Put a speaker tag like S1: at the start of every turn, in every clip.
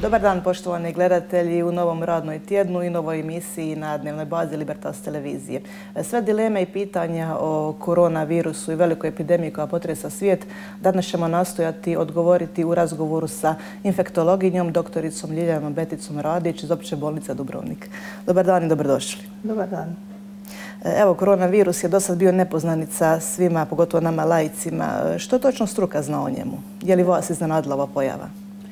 S1: Dobar dan, poštovani gledatelji, u novom radnoj tjednu i novoj emisiji na dnevnoj bazi Libertas televizije. Sve dileme i pitanja o koronavirusu i velikoj epidemiji koja potresa svijet danas ćemo nastojati odgovoriti u razgovoru sa infektologinjom, doktoricom Ljiljanom Beticom Radić iz Opće bolnice Dubrovnik. Dobar dan i dobrodošli.
S2: Dobar dan.
S1: Evo, koronavirus je do sad bio nepoznanica svima, pogotovo nama laicima. Što točno struka zna o njemu? Je li vas iznenadila ova pojava?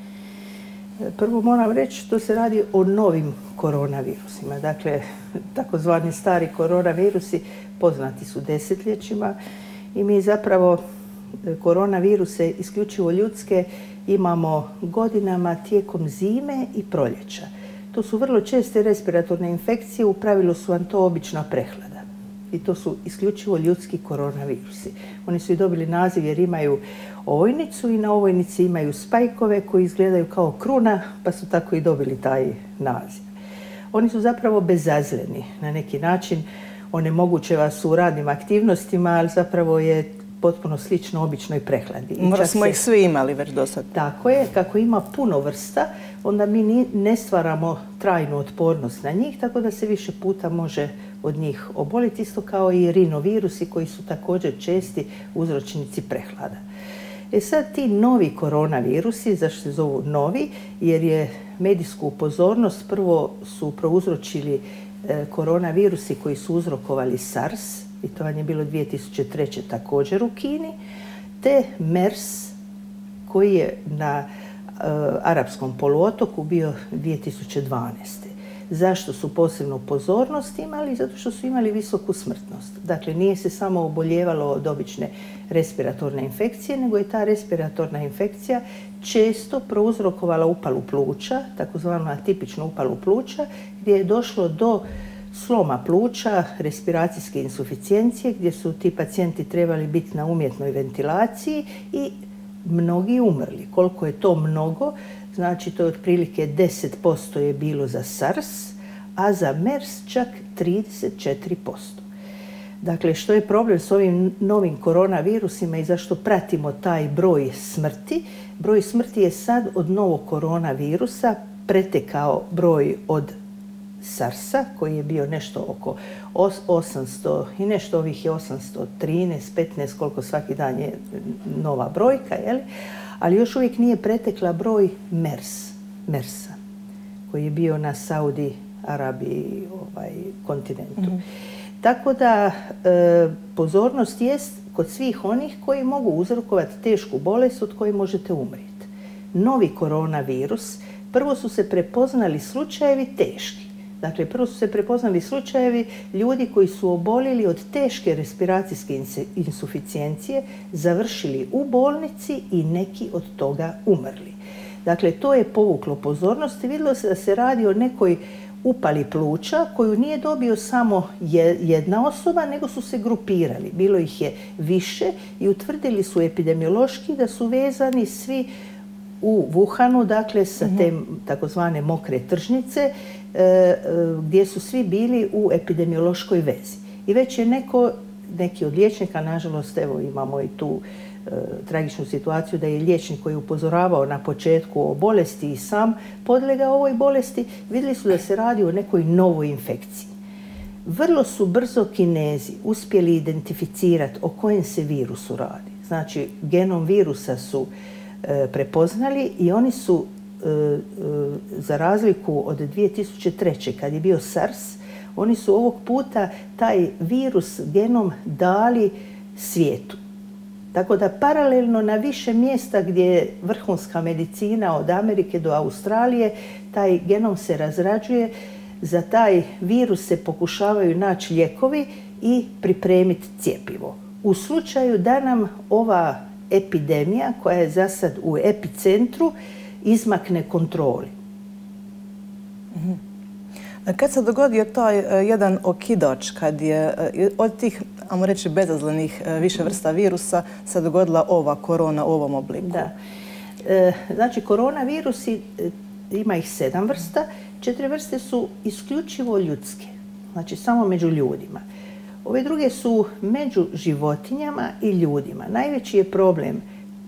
S2: Prvo moram reći da se radi o novim koronavirusima. Dakle, takozvani stari koronavirusi poznati su desetljećima i mi zapravo koronaviruse isključivo ljudske imamo godinama tijekom zime i proljeća. To su vrlo česte respiratorne infekcije, u pravilu su vam to obična prehlada. I to su isključivo ljudski koronavirusi. Oni su i dobili naziv jer imaju ovojnicu i na ovojnici imaju spajkove koji izgledaju kao kruna, pa su tako i dobili taj naziv. Oni su zapravo bezazleni na neki način, onemoguće vas u radnim aktivnostima, ali zapravo je potpuno slično običnoj prehladi.
S1: Možda smo ih svi imali već do sad.
S2: Tako je, kako ima puno vrsta, onda mi ne stvaramo trajnu otpornost na njih, tako da se više puta može od njih oboliti, isto kao i rinovirusi koji su također česti uzročnici prehlada. Sad ti novi koronavirusi, zašto se zovu novi, jer je medijsku pozornost prvo su prouzročili koronavirusi koji su uzrokovali SARS, i to vam je bilo 2003. također u Kini, te MERS koji je na Arapskom poluotoku bio 2012. Zašto su posebnu pozornost imali? Zato što su imali visoku smrtnost. Dakle, nije se samo oboljevalo od obične respiratorne infekcije, nego je ta respiratorna infekcija često prouzrokovala upalu pluća, takozvanu atipičnu upalu pluća, gdje je došlo do sloma pluća, respiracijske insuficijencije, gdje su ti pacijenti trebali biti na umjetnoj ventilaciji i mnogi umrli. Koliko je to mnogo? Znači, to je otprilike 10% je bilo za SARS, a za MERS čak 34%. Dakle, što je problem s ovim novim koronavirusima i zašto pratimo taj broj smrti? Broj smrti je sad od novog koronavirusa pretekao broj od SARS-a, koji je bio nešto oko 800 i nešto, ovih je 813, 15, koliko svaki dan je nova brojka, jel? Ali još uvijek nije pretekla broj MERS-a, koji je bio na Saudi Arabiji kontinentu. Tako da pozornost jest kod svih onih koji mogu uzrokovati tešku bolest od koje možete umrijeti. Novi koronavirus, prvo su se prepoznali slučajevi teški. Dakle, prvo su se prepoznali slučajevi ljudi koji su obolili od teške respiracijske insuficijencije, završili u bolnici i neki od toga umrli. Dakle, to je povuklo pozornost i vidjelo se da se radi o nekoj upali pluća koju nije dobio samo jedna osoba, nego su se grupirali. Bilo ih je više i utvrdili su epidemiološki da su vezani svi u Wuhanu, dakle sa te takozvane mokre tržnice, gdje su svi bili u epidemiološkoj vezi. I već je neki od liječnika, nažalost, evo imamo i tu tragičnu situaciju da je liječnik koji je upozoravao na početku o bolesti i sam podlegao ovoj bolesti, vidjeli su da se radi o nekoj novoj infekciji. Vrlo su brzo Kinezi uspjeli identificirati o kojem se virusu radi. Znači, genom virusa su prepoznali i oni su, za razliku od 2003. kad je bio SARS, oni su ovog puta taj virus genom dali svijetu. Tako da paralelno na više mjesta gdje je vrhunska medicina od Amerike do Australije, taj genom se razrađuje, za taj virus se pokušavaju naći lijekovi i pripremiti cjepivo. U slučaju da nam ova epidemija, koja je za sad u epicentru, izmakne kontroli.
S1: Kad se dogodio taj jedan okidač, kad je od tih, ajmo reći, bezazlenih više vrsta virusa se dogodila ova korona u ovom obliku?
S2: Da. Znači, koronavirusi, ima ih 7 vrsta, 4 vrste su isključivo ljudske, znači samo među ljudima. Ove druge su među životinjama i ljudima. Najveći je problem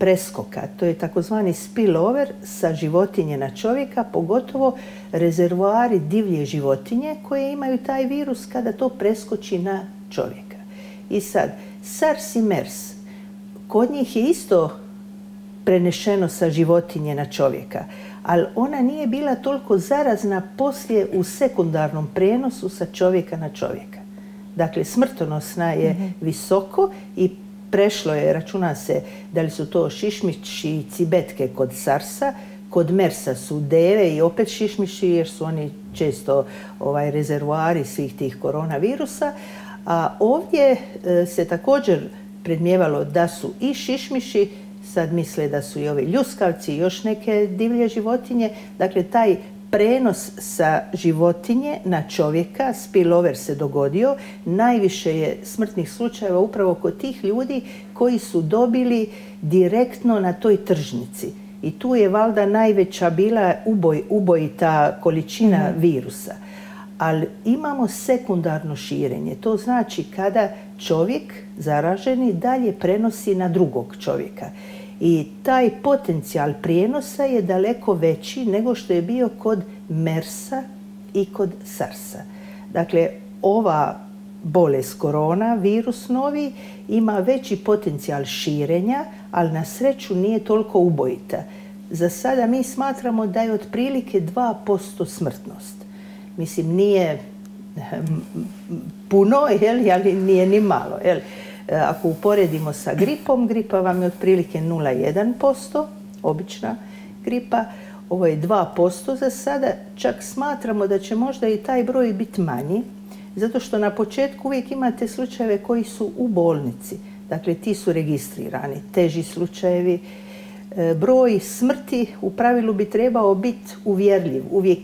S2: preskoka. To je takozvani spillover sa životinje na čovjeka, pogotovo rezervoari divlje životinje koje imaju taj virus kada to preskoči na čovjeka. I sad, SARS i MERS, kod njih je isto prenešeno sa životinje na čovjeka, ali ona nije bila toliko zarazna poslije u sekundarnom prenosu sa čovjeka na čovjeka. Dakle, smrtonosna je visoko i prešlo je, računa se da li su to šišmiši i cibetke kod SARS-a, kod MERS-a su deve i opet šišmiši jer su oni često rezervoari svih tih koronavirusa, a ovdje se također predmijevalo da su i šišmiši, sad misle da su i ovi ljuskavci i još neke divlje životinje. Dakle, taj prenos sa životinje na čovjeka, spillover se dogodio. Najviše je smrtnih slučajeva upravo kod tih ljudi koji su dobili direktno na toj tržnici. I tu je valjda najveća bila ubojita količina virusa. Ali imamo sekundarno širenje. To znači kada čovjek zaraženi dalje prenosi na drugog čovjeka. I taj potencijal prijenosa je daleko veći nego što je bio kod MERS-a i kod SARS-a. Dakle, ova bolest korona, virus novi, ima veći potencijal širenja, ali na sreću nije toliko ubojita. Za sada mi smatramo da je otprilike 2% smrtnost. Mislim, nije puno, ali nije ni malo. Ako uporedimo sa gripom, gripa vam je otprilike 0,1%, obična gripa. Ovo je 2% za sada. Čak smatramo da će možda i taj broj biti manji, zato što na početku uvijek imate slučajeve koji su u bolnici. Dakle, ti su registrirani, teži slučajevi. Broj smrti u pravilu bi trebao biti uvjerljiv. Uvijek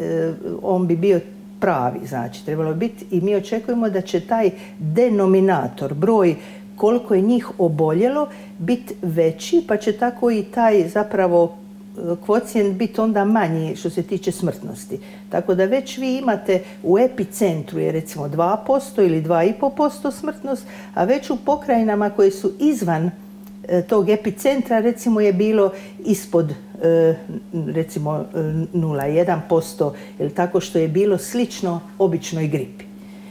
S2: on bi bio pravi, znači trebalo biti, i mi očekujemo da će taj denominator, broj koliko je njih oboljelo, biti veći, pa će tako i taj zapravo kvocijent biti onda manji što se tiče smrtnosti. Tako da već vi imate u epicentru je recimo 2% ili 2,5% smrtnost, a već u pokrajinama koje su izvan tog epicentra recimo je bilo ispod recimo 0,1%, ili tako što je bilo slično običnoj gripi.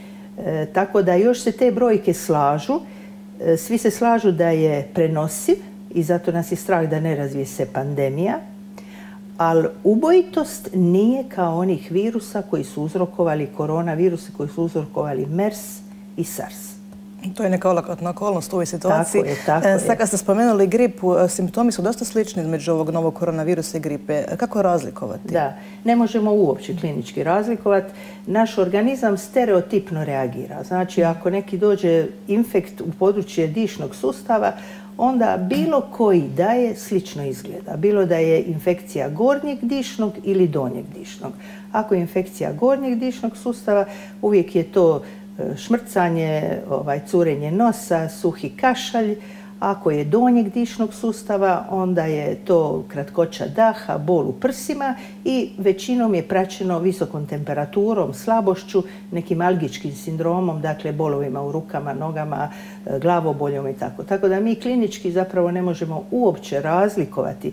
S2: Tako da još se te brojke slažu. Svi se slažu da je prenosiv i zato nas je strah da ne razvije se pandemija, ali ubojitost nije kao onih virusa koji su uzrokovali koronavirusi, koji su uzrokovali MERS i SARS.
S1: To je neka olakotna okolnost u ovoj situaciji.
S2: Tako je.
S1: Sad kad ste spomenuli gripu, simptomi su dosta slični između ovog novog koronavirusa i gripe. Kako razlikovati?
S2: Da, ne možemo uopće klinički razlikovati. Naš organizam stereotipno reagira. Znači, ako neki dođe infekt u područje dišnog sustava, onda bilo koji daje slično izgleda. Bilo da je infekcija gornjeg dišnog ili donjeg dišnog. Ako je infekcija gornjeg dišnog sustava, uvijek je to šmrcanje, curenje nosa, suhi kašalj. Ako je donjeg dišnog sustava, onda je to kratkoća daha, bol u prsima i većinom je praćeno visokom temperaturom, slabošću, nekim algičkim sindromom, dakle bolovima u rukama, nogama, glavoboljom i tako. Tako da mi klinički zapravo ne možemo uopće razlikovati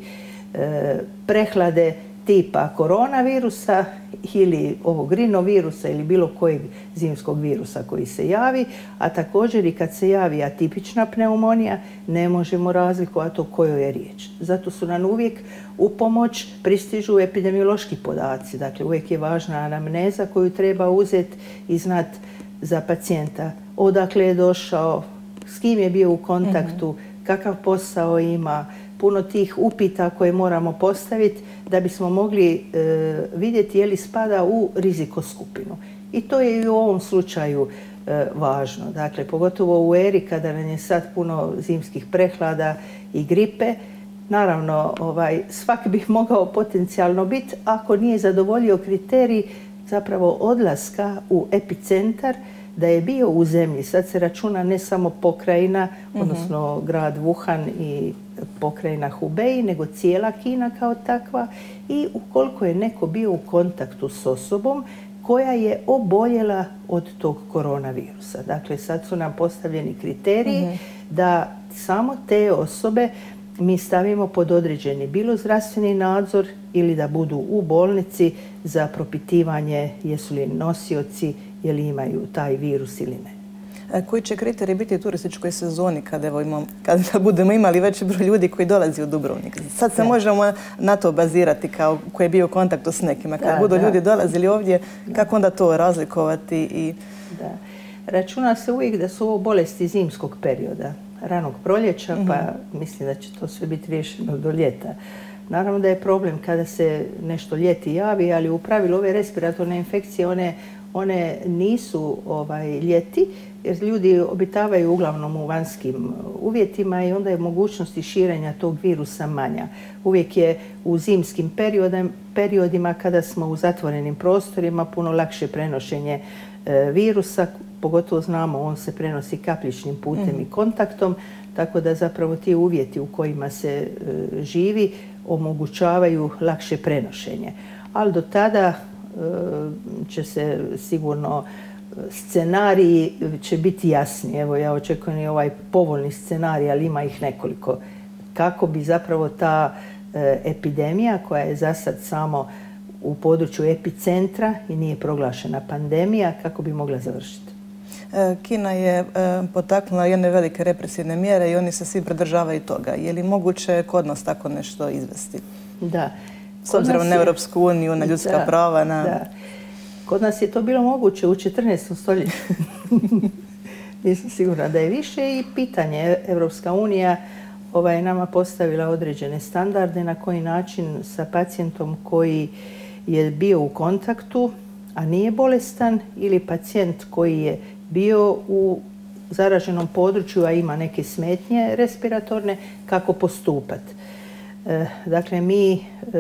S2: prehlade tipa koronavirusa ili ovog rinovirusa ili bilo kojeg zimskog virusa koji se javi, a također i kad se javi atipična pneumonija ne možemo razlikovati o kojoj je riječ. Zato su nam uvijek u pomoć pristižu epidemiološki podaci. Dakle, uvijek je važna anamneza koju treba uzeti i znati za pacijenta odakle je došao, s kim je bio u kontaktu, kakav posao ima, puno tih upita koje moramo postaviti da bismo mogli vidjeti je li spada u rizikoskupinu. I to je i u ovom slučaju važno. Dakle, pogotovo u eri kada nam je sad puno zimskih prehlada i gripe, naravno svak bi mogao potencijalno biti ako nije zadovoljio kriterij zapravo odlaska u epicentar, da je bio u zemlji. Sad se računa ne samo pokrajina, odnosno grad Wuhan i pokrajina Hubei, nego cijela Kina kao takva, i ukoliko je neko bio u kontaktu s osobom koja je oboljela od tog koronavirusa. Dakle, sad su nam postavljeni kriteriji da samo te osobe mi stavimo pod određeni bilo zdravstveni nadzor ili da budu u bolnici za propitivanje jesu li nosioci, je li imaju taj virus ili ne.
S1: Koji će kriteriji biti u turističkoj sezoni kada budemo imali veći broj ljudi koji dolazi u Dubrovnik? Sad se možemo na to bazirati kao koji je bio u kontaktu s nekima. Kad budu ljudi dolazili ovdje, kako onda to razlikovati?
S2: Da. Računa se uvijek da su ovo bolesti zimskog perioda, ranog proljeća, pa mislim da će to sve biti riješeno do ljeta. Naravno da je problem kada se nešto ljeti javi, ali u pravilu ove respiratorne infekcije, one nisu ljeti, jer ljudi obitavaju uglavnom u vanjskim uvjetima i onda je mogućnosti širenja tog virusa manja. Uvijek je u zimskim periodima kada smo u zatvorenim prostorima puno lakše prenošenje virusa, pogotovo znamo on se prenosi kapljičnim putem i kontaktom, tako da zapravo ti uvjeti u kojima se živi omogućavaju lakše prenošenje. Ali do tada će se sigurno scenariji će biti jasni. Evo ja očekujem i ovaj povoljni scenarij, ali ima ih nekoliko. Kako bi zapravo ta epidemija koja je za sad samo u području epicentra i nije proglašena pandemija, kako bi mogla završiti.
S1: Kina je potaknula jedne velike represivne mjere i oni se svi pridržavaju toga. Je li moguće kod nas tako nešto izvesti?
S2: Da.
S1: S obzirom na Europsku uniju, na ljudska prava,
S2: Da. Kod nas je to bilo moguće u 14. stoljeću. Nisam sigurna da je više i pitanje. Europska unija je nama postavila određene standarde na koji način sa pacijentom koji je bio u kontaktu, a nije bolestan, ili pacijent koji je bio u zaraženom području, a ima neke smetnje respiratorne, kako postupati. Dakle, mi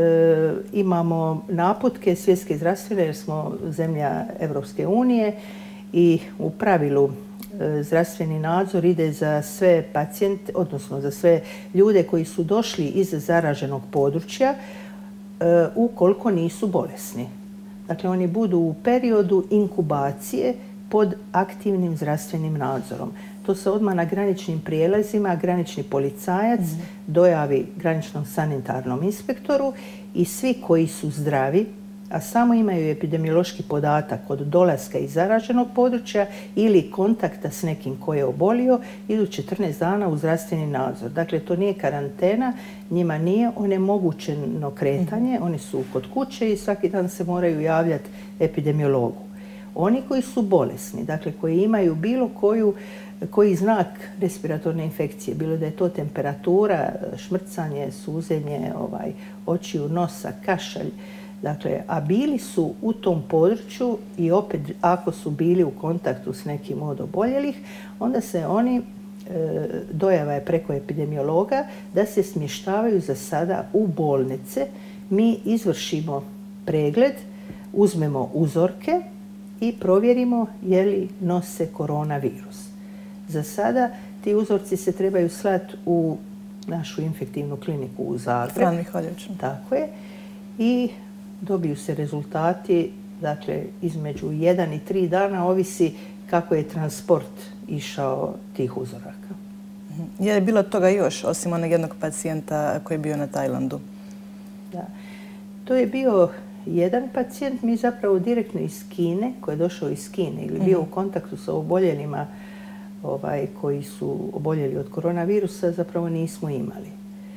S2: imamo naputke svjetske zdravstvene jer smo zemlja Europske unije i u pravilu zdravstveni nadzor ide za sve pacijente, odnosno za sve ljude koji su došli iz zaraženog područja ukoliko nisu bolesni. Dakle, oni budu u periodu inkubacije pod aktivnim zdravstvenim nadzorom. To se odmah na graničnim prijelazima granični policajac dojavi graničnom sanitarnom inspektoru i svi koji su zdravi, a samo imaju epidemiološki podatak od dolaska iz zaraženog područja ili kontakta s nekim ko je obolio, idu 14 dana u zdravstveni nadzor. Dakle, to nije karantena, njima nije onemogućeno kretanje, oni su kod kuće i svaki dan se moraju javljati epidemiologu. Oni koji su bolesni, dakle koji imaju bilo koji znak respiratorne infekcije, bilo da je to temperatura, šmrcanje, suzenje očiju, nosa, kašalj, dakle, a bili su u tom području i opet ako su bili u kontaktu s nekim od oboljelih, onda se oni, dojava je preko epidemiologa, da se smještavaju za sada u bolnice. Mi izvršimo pregled, uzmemo uzorke i provjerimo je li nose koronavirus. Za sada ti uzorci se trebaju slati u našu infektivnu kliniku u Zagreb.
S1: Fran Mihaljević.
S2: Tako je. I dobiju se rezultati, dakle, između 1 i 3 dana, ovisi kako je transport išao tih uzoraka.
S1: Je li bilo toga još, osim onog jednog pacijenta koji je bio na Tajlandu?
S2: Da. To je bio jedan pacijent, mi zapravo direktno iz Kine, koji je došao iz Kine ili bio u kontaktu sa oboljelima koji su oboljeli od koronavirusa, zapravo nismo imali.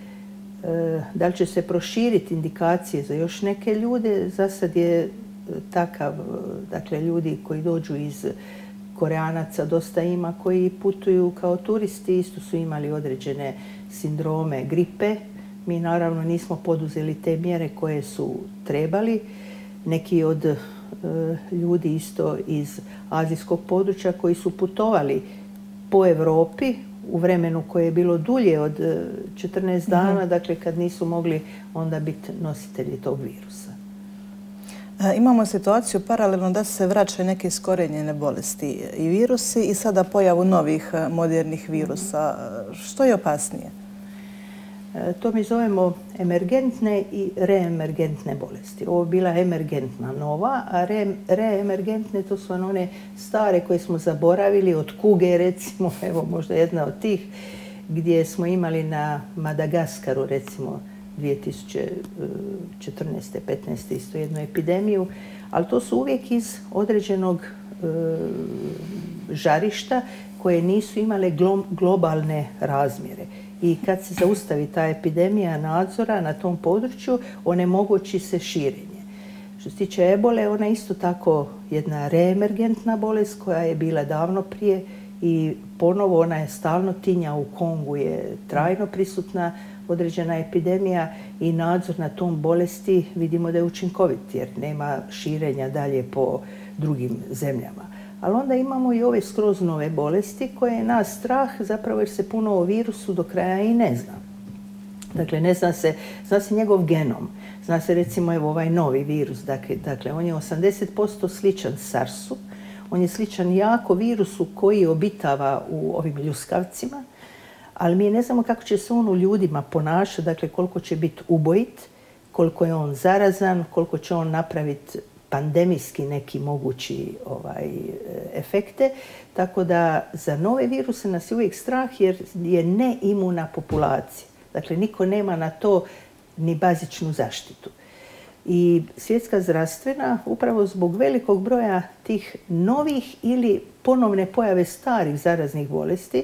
S2: Da li će se proširiti indikacije za još neke ljude? Za sad je takav, dakle, ljudi koji dođu iz Koreanaca dosta ima koji putuju kao turisti, isto su imali određene sindrome gripe. Mi naravno nismo poduzeli te mjere koje su trebali. Neki od ljudi isto iz azijskog područja koji su putovali po Europi u vremenu koje je bilo dulje od 14 dana, dakle kad nisu mogli onda biti nositelji tog virusa.
S1: Imamo situaciju paralelno da se vraćaju neke iskorijenjene bolesti i virusi i sada pojavu novih modernih virusa. Što je opasnije?
S2: To mi zovemo emergentne i reemergentne bolesti. Ovo je bila emergentna nova, a reemergentne to su one stare koje smo zaboravili, od kuge recimo, evo možda jedna od tih. gdje smo imali na Madagaskaru, recimo, 2014. 15. isto jednu epidemiju, ali to su uvijek iz određenog žarišta koje nisu imale globalne razmjere. I kad se zaustavi ta epidemija nadzora na tom području, onemogući se širenje. Što se tiče ebole, ona je isto tako jedna reemergentna bolest koja je bila davno prije i ponovo ona je stalno tinja. U Kongu je trajno prisutna određena epidemija i nadzor na tom bolesti vidimo da je učinkovit jer nema širenja dalje po drugim zemljama. Ali onda imamo i ove skroz nove bolesti koje je nas strah zapravo jer se puno o virusu do kraja i ne zna. Dakle, zna se njegov genom. Zna se recimo evo ovaj novi virus. Dakle, on je 80% sličan SARS-u. On je sličan jako virusu koji obitava u ovim ljuskavcima. Ali mi ne znamo kako će se on u ljudima ponašati, dakle koliko će biti ubojit, koliko je on zarazan, koliko će on napraviti pandemijski neki mogući efekte. Tako da za nove viruse nas je uvijek strah jer je neimuna populacija. Dakle, niko nema na to ni bazičnu zaštitu. I Svjetska zdravstvena, upravo zbog velikog broja tih novih ili ponovne pojave starih zaraznih bolesti,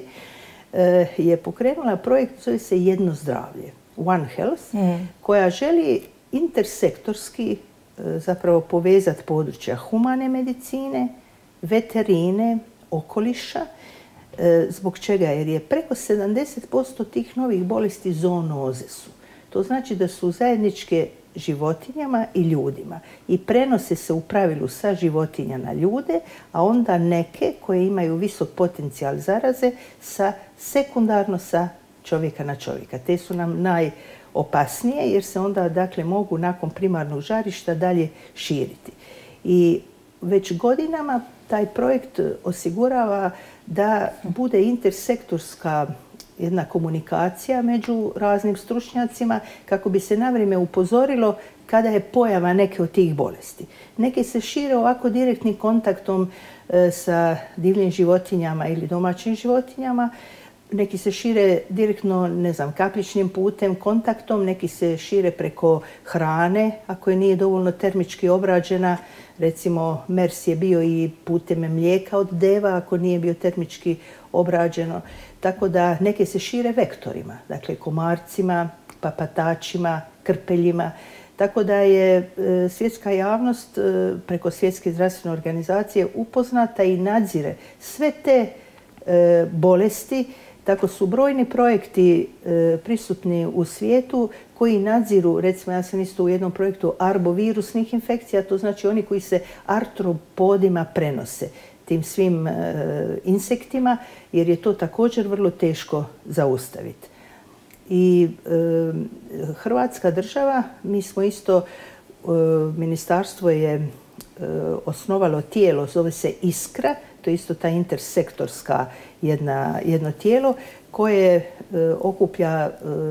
S2: je pokrenula projekt, zove se Jedno zdravlje, One Health, koja želi intersektorski zapravo povezati područja humane medicine, veterine, okoliša. Zbog čega? Jer je preko 70% tih novih bolesti zoonoze su. To znači da su zajedničke životinjama i ljudima i prenose se u pravilu sa životinja na ljude, a onda neke koje imaju visok potencijal zaraze sekundarno sa čovjeka na čovjeka. Te su nam najopasnije jer se onda dakle mogu nakon primarnog žarišta dalje širiti. I već godinama taj projekt osigurava da bude intersektorska jedna komunikacija među raznim stručnjacima kako bi se na vrijeme upozorilo kada je pojava neke od tih bolesti. Neke se šire ovako direktnim kontaktom sa divljim životinjama ili domaćim životinjama, neki se šire direktno, kapljičnim putem, kontaktom, neki se šire preko hrane, ako je nije dovoljno termički obrađena. Recimo, MERS je bio i putem mlijeka od deva, ako nije bio termički obrađeno. Tako da neke se šire vektorima, dakle komarcima, papatačima, krpeljima. Tako da je svjetska javnost preko Svjetske zdravstvene organizacije upoznata i nadzire sve te bolesti. Tako su brojni projekti prisutni u svijetu koji nadziru, recimo ja sam isto u jednom projektu arbovirusnih infekcija, to znači oni koji se artropodima prenose, tim svim insektima, jer je to također vrlo teško zaustaviti. I Hrvatska država, mi smo isto, ministarstvo je osnovalo tijelo, zove se ISKRA, to je isto ta intersektorska jedno tijelo koje okuplja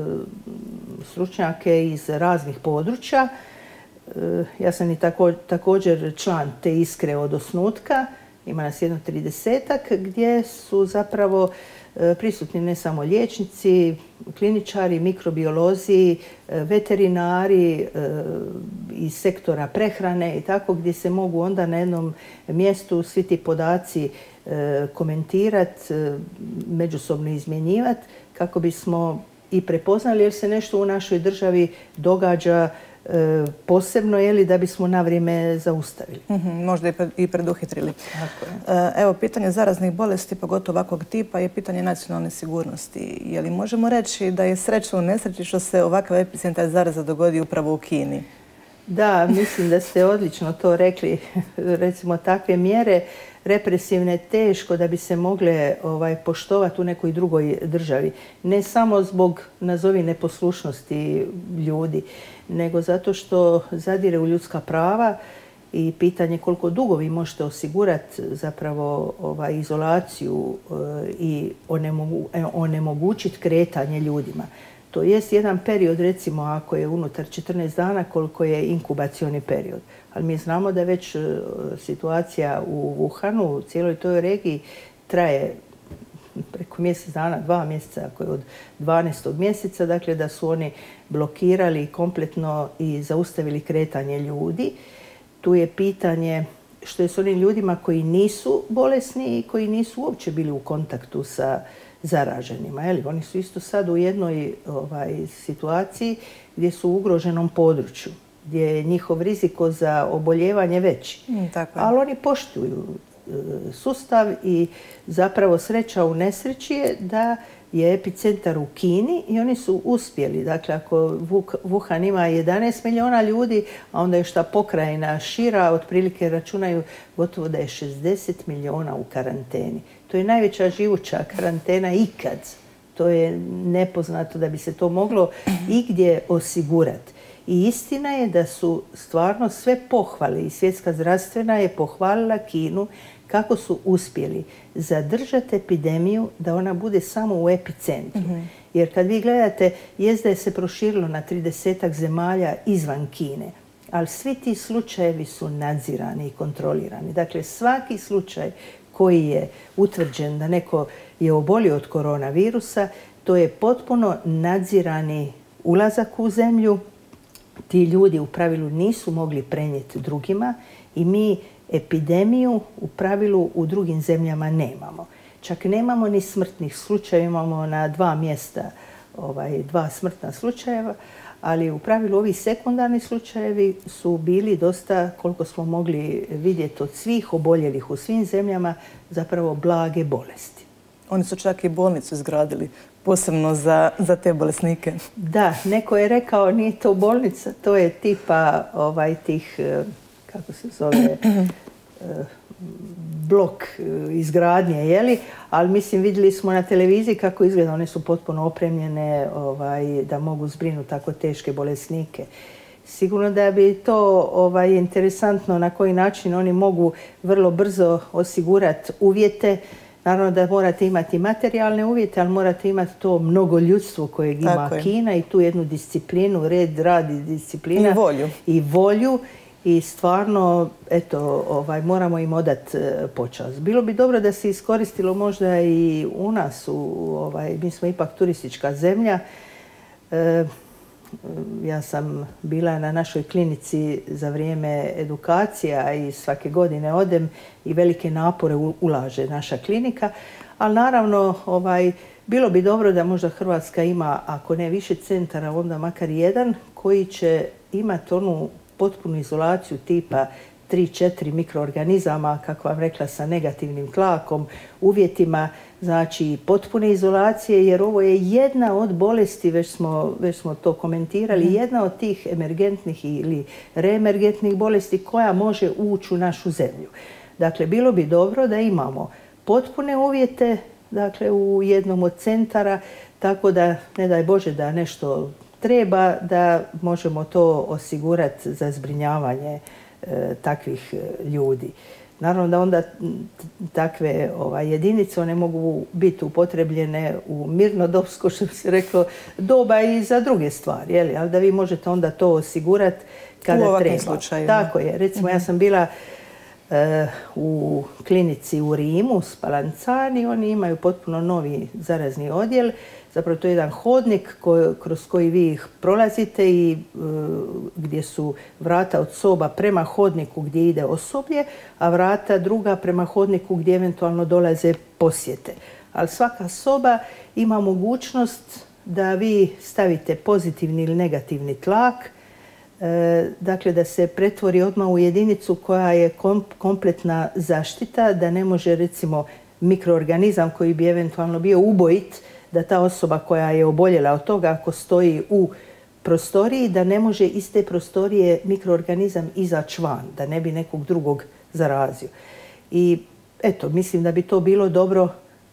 S2: stručnjake iz raznih područja. Ja sam i također član te ISKRE od osnutka, ima nas jedno 30-ak, gdje su zapravo prisutni ne samo liječnici, kliničari, mikrobiolozi, veterinari iz sektora prehrane i tako, gdje se mogu onda na jednom mjestu svi ti podaci komentirati, međusobno izmjenjivati kako bismo i prepoznali jer se nešto u našoj državi događa posebno, da bismo na vrijeme zaustavili.
S1: Možda i preduhitrili. Evo, pitanje zaraznih bolesti, pogotovo ovakvog tipa, je pitanje nacionalne sigurnosti. Je li možemo reći da je sreća u nesreći što se ovakav epicentar zaraza dogodi upravo u Kini?
S2: Da, mislim da ste odlično to rekli. Recimo, takve mjere represivne teško da bi se mogle poštovati u nekoj drugoj državi. Ne samo zbog, nazovi, neposlušnosti ljudi, nego zato što zadire u ljudska prava i pitanje koliko dugo vi možete osigurati zapravo izolaciju i onemogućiti kretanje ljudima. To jest jedan period, recimo, ako je unutar 14 dana, koliko je inkubacioni period. Ali mi znamo da već situacija u Wuhanu, u cijeloj toj regiji, traje preko mjesec dana, 2 mjeseca, ako je od 12. mjeseca, dakle da su oni blokirali kompletno i zaustavili kretanje ljudi. Tu je pitanje što je s onim ljudima koji nisu bolesni i koji nisu uopće bili u kontaktu sa zaraženima. Oni su isto sad u jednoj situaciji gdje su u ugroženom području, gdje je njihov rizik za oboljevanje veći. Ali oni poštuju sustav i zapravo sreća u nesreći je da je epicentar u Kini i oni su uspjeli. Dakle, ako Wuhan ima 11 milijuna ljudi, a onda još ta pokrajina šira, otprilike računaju gotovo da je 60 milijuna u karanteni. To je najveća živuća karantena ikad. To je nepoznato da bi se to moglo igdje osigurati. I istina je da su stvarno sve pohvale i Svjetska zdravstvena je pohvalila Kinu kako su uspjeli zadržati epidemiju da ona bude samo u epicentru. Jer kad vi gledate, jest da je se proširilo na 30-ak zemalja izvan Kine, ali svi ti slučajevi su nadzirani i kontrolirani. Dakle, svaki slučaj koji je utvrđen da neko je obolio od koronavirusa, to je potpuno nadzirani ulazak u zemlju. Ti ljudi u pravilu nisu mogli prenijeti drugima i mi epidemiju u pravilu u drugim zemljama nemamo. Čak nemamo ni smrtnih slučajeva, imamo na 2 mjesta 2 smrtna slučajeva, ali u pravilu ovi sekundarni slučajevi su bili dosta, koliko smo mogli vidjeti od svih oboljelih u svim zemljama, zapravo blage bolesti.
S1: Oni su čak i bolnicu izgradili posebno za te bolesnike.
S2: Da, neko je rekao nije to bolnica, to je tipa tih, kako se zove, blok izgradnje, jeli? Ali mislim vidjeli smo na televiziji kako izgleda, one su potpuno opremljene da mogu zbrinuti tako teške bolesnike. Sigurno da bi to interesantno na koji način oni mogu vrlo brzo osigurati uvjete. Naravno da morate imati materijalne uvjete, ali morate imati to mnogo ljudstvo kojeg ima Kina i tu jednu disciplinu, red, rad i disciplina. I volju. I stvarno, moramo im odati počast. Bilo bi dobro da se iskoristilo možda i u nas. Mi smo ipak turistička zemlja. Ja sam bila na našoj klinici za vrijeme edukacija i svake godine odem i velike napore ulaže naša klinika. Ali naravno, bilo bi dobro da možda Hrvatska ima, ako ne više centara, onda makar jedan koji će imati onu potpunu izolaciju tipa 3-4 mikroorganizama, kako vam rekla, sa negativnim tlakom, uvjetima, znači potpune izolacije, jer ovo je jedna od bolesti, već smo to komentirali, jedna od tih emergentnih ili reemergentnih bolesti koja može ući u našu zemlju. Dakle, bilo bi dobro da imamo potpune uvjete, dakle, u jednom od centara, tako da, ne daj Bože, da nešto treba, da možemo to osigurati za zbrinjavanje takvih ljudi. Naravno da onda takve jedinice one mogu biti upotrebljene u mirnodopsko, što bi se reklo, doba i za druge stvari, ali da vi možete onda to osigurati kada treba. U ovakvim slučajima. Tako je. Recimo, ja sam bila u klinici u Rimu, Spallanzani, oni imaju potpuno novi zarazni odjel. Zapravo to je jedan hodnik kroz koji vi prolazite i gdje su vrata od soba prema hodniku gdje ide osoblje, a vrata druga prema hodniku gdje eventualno dolaze posjete. Ali svaka soba ima mogućnost da vi stavite pozitivni ili negativni tlak, dakle da se pretvori odmah u jedinicu koja je kompletna zaštita, da ne može recimo mikroorganizam koji bi eventualno bio ubojit, da ta osoba koja je oboljela od toga ako stoji u prostoriji, da ne može iz te prostorije mikroorganizam izaći van, da ne bi nekog drugog zarazio. I eto, mislim da bi to bilo dobro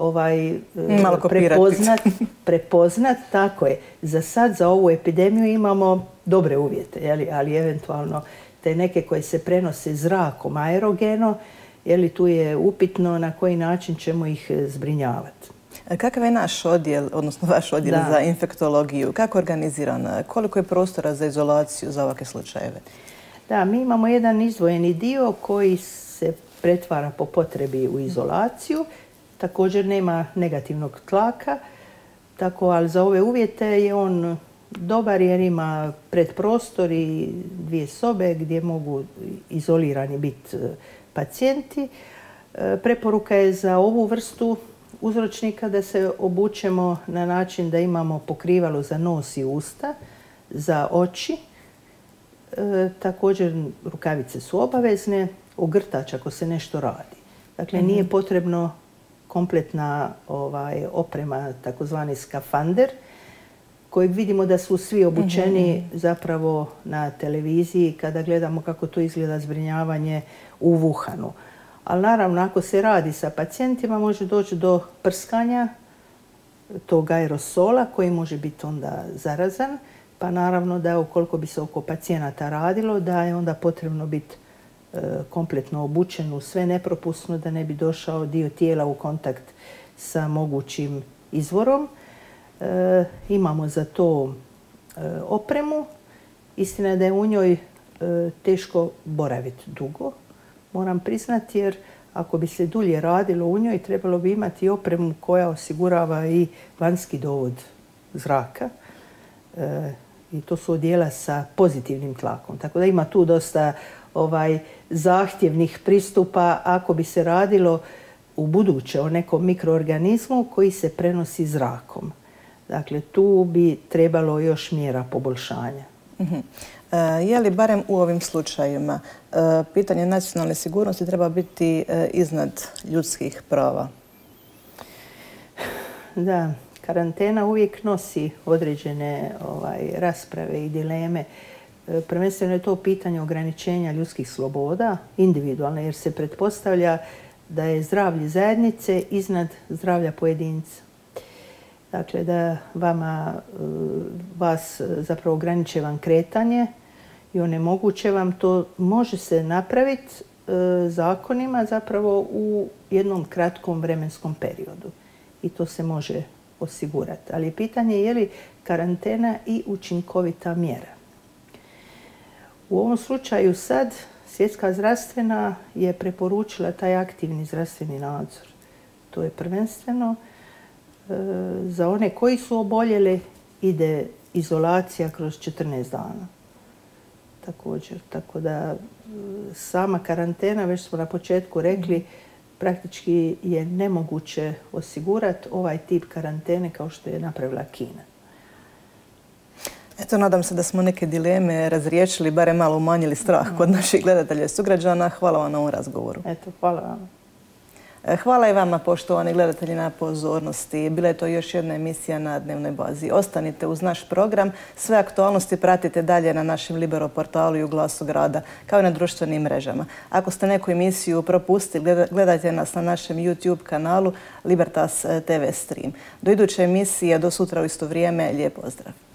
S2: prepoznat, tako je. Za sad, za ovu epidemiju imamo dobre uvjete, ali eventualno te neke koje se prenose zrakom aerogeno, tu je upitno na koji način ćemo ih zbrinjavati.
S1: Kakav je naš odjel, odnosno vaš odjel za infektologiju? Kako je organiziran? Koliko je prostora za izolaciju za ovakve slučajeve?
S2: Da, mi imamo jedan izdvojeni dio koji se pretvara po potrebi u izolaciju. također nema negativnog tlaka, tako, ali za ove uvjete je on dobar jer ima predprostor i 2 sobe gdje mogu izolirani biti pacijenti. Preporuka je za ovu vrstu uzročnika da se obučemo na način da imamo pokrivalo za nos i usta, za oči. Također rukavice su obavezne, ogrtač ako se nešto radi. Dakle, nije potrebno kompletna oprema, takozvani skafander, kojeg vidimo da su svi obučeni zapravo na televiziji kada gledamo kako to izgleda zbrinjavanje u Wuhanu. Ali naravno, ako se radi sa pacijentima, može doći do prskanja tog aerosola koji može biti onda zarazan. Pa naravno da ukoliko bi se oko pacijenata radilo, da je onda potrebno biti kompletno obučen u sve nepropusno da ne bi došao dio tijela u kontakt sa mogućim izvorom. Imamo za to opremu. Istina je da je u njoj teško boraviti dugo, moram priznati, jer ako bi se dulje radilo u njoj, trebalo bi imati opremu koja osigurava i vanjski dovod zraka. I to su odijela sa pozitivnim tlakom. Tako da ima tu dosta zahtjevnih pristupa ako bi se radilo u buduće o nekom mikroorganizmu koji se prenosi zrakom. Dakle, tu bi trebalo još mjera poboljšanja.
S1: Je li barem u ovim slučajevima pitanje nacionalne sigurnosti treba biti iznad ljudskih prava?
S2: Da, karantena uvijek nosi određene rasprave i dileme. Prvenstveno je to pitanje ograničenja ljudskih sloboda, individualne, jer se pretpostavlja da je zdravlje zajednice iznad zdravlja pojedinca. Dakle, da vas zapravo ograniče vam kretanje i onemoguće vam to, može se napraviti zakonima zapravo u jednom kratkom vremenskom periodu. I to se može osigurati. Ali je pitanje je li karantena i učinkovita mjera. U ovom slučaju sad Svjetska zdravstvena je preporučila taj aktivni zdravstveni nadzor. To je prvenstveno za one koji su oboljeli ide izolacija kroz 14 dana. Također, tako da sama karantena, već smo na početku rekli, praktički je nemoguće osigurati ovaj tip karantene kao što je napravila Kina.
S1: Eto, nadam se da smo neke dileme razriješili, barem malo umanjili strah kod naših gledatelja i sugrađana. Hvala vam na ovom razgovoru.
S2: Eto, hvala vam.
S1: Hvala i vama, poštovani gledatelji, na pozornosti. Bila je to još jedna emisija na dnevnoj bazi. Ostanite uz naš program. Sve aktualnosti pratite dalje na našem Libero portalu i u Glasu grada, kao i na društvenim mrežama. Ako ste neku emisiju propustili, gledajte nas na našem YouTube kanalu Libertas TV Stream. Do iduće emisije, do sutra u isto vrijeme, lijep pozdrav.